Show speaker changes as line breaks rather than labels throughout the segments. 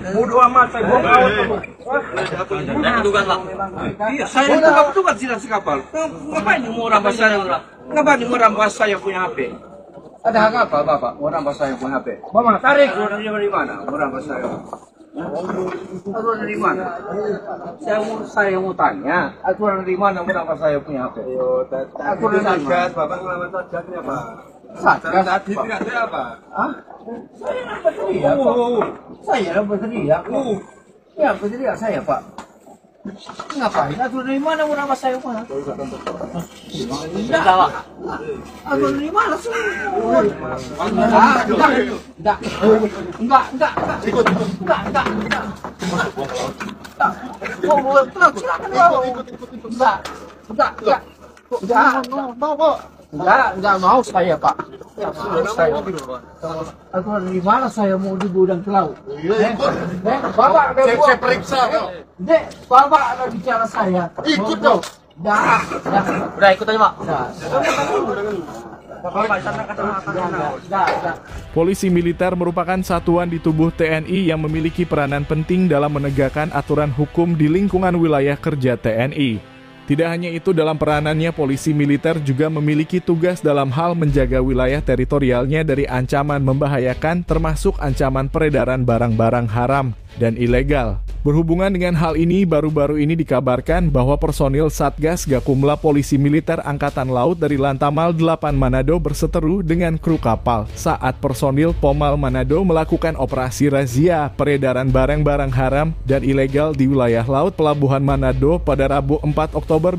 Bodoh amat, saya buang laut.
Petugas Pak.
Iya, saya itu nggak petugas di atas kapal. Ngapain mau rampas saya? Ngapain mau rampas saya punya HP?
Ada hak apa Bapak? Mau rampas saya punya HP?
Mama, tarik.
Aturan dari mana? Mau rampas saya? Aturan dari mana? Saya mau tanya. Aturan dari mana mau rampas saya punya HP?
Aturan Satgas, Bapak ngelawan Satgasnya Pak.
Satgas
Tadi tidak ada apa?
Hah? Saya nampak teriak Pak. Saya nampak teriak. Ya, teriak saya Pak. Ngapain? Aturan dari mana mau rampas saya Pak?
Enggak Pak.
Aturan dari mana sih? Enggak. Enggak mau saya Pak. Aturan dari mana saya mau di gudang ke laut? Bapak ada
Saya periksa kok.
Dek, Bapak ada bicara saya.
Ikut dong.
Udah ikut aja Pak.
Polisi militer merupakan satuan di tubuh TNI yang memiliki peranan penting dalam menegakkan aturan hukum di lingkungan wilayah kerja TNI. Tidak hanya itu, dalam peranannya polisi militer juga memiliki tugas dalam hal menjaga wilayah teritorialnya dari ancaman membahayakan, termasuk ancaman peredaran barang-barang haram dan ilegal. Berhubungan dengan hal ini, baru-baru ini dikabarkan bahwa personil Satgas Gakumla Polisi Militer Angkatan Laut dari Lantamal 8 Manado berseteru dengan kru kapal saat personil Pomal Manado melakukan operasi razia peredaran barang-barang haram dan ilegal di wilayah laut Pelabuhan Manado pada Rabu 4 Oktober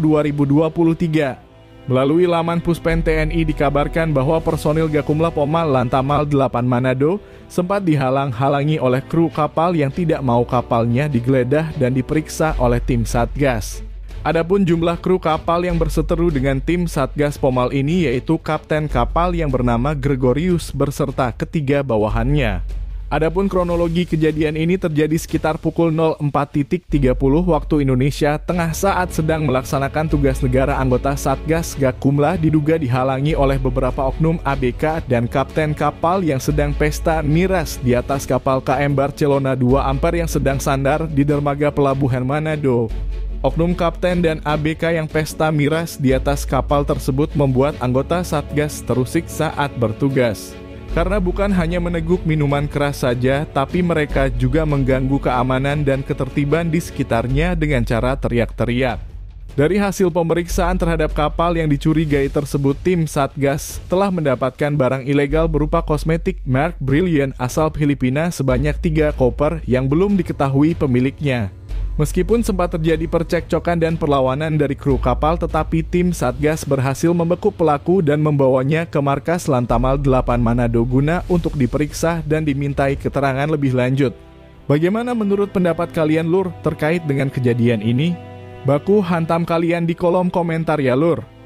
2023. Melalui laman Puspen TNI dikabarkan bahwa personil Gakumla Pomal Lantamal 8 Manado sempat dihalang-halangi oleh kru kapal yang tidak mau kapalnya digeledah dan diperiksa oleh tim Satgas. Adapun jumlah kru kapal yang berseteru dengan tim Satgas Pomal ini yaitu kapten kapal yang bernama Gregorius beserta ketiga bawahannya. Adapun kronologi kejadian ini terjadi sekitar pukul 04.30 waktu Indonesia Tengah saat sedang melaksanakan tugas negara anggota Satgas Gakumla diduga dihalangi oleh beberapa oknum ABK dan kapten kapal yang sedang pesta miras di atas kapal KM Barcelona 2 Ampere yang sedang sandar di dermaga Pelabuhan Manado. Oknum kapten dan ABK yang pesta miras di atas kapal tersebut membuat anggota Satgas terusik saat bertugas. Karena bukan hanya meneguk minuman keras saja, tapi mereka juga mengganggu keamanan dan ketertiban di sekitarnya dengan cara teriak-teriak. Dari hasil pemeriksaan terhadap kapal yang dicurigai tersebut, tim Satgas telah mendapatkan barang ilegal berupa kosmetik merek Brilliant asal Filipina sebanyak 3 koper yang belum diketahui pemiliknya. Meskipun sempat terjadi percekcokan dan perlawanan dari kru kapal, tetapi tim Satgas berhasil membekuk pelaku dan membawanya ke markas Lantamal 8 Manado guna untuk diperiksa dan dimintai keterangan lebih lanjut. Bagaimana menurut pendapat kalian Lur terkait dengan kejadian ini? Baku hantam kalian di kolom komentar ya Lur.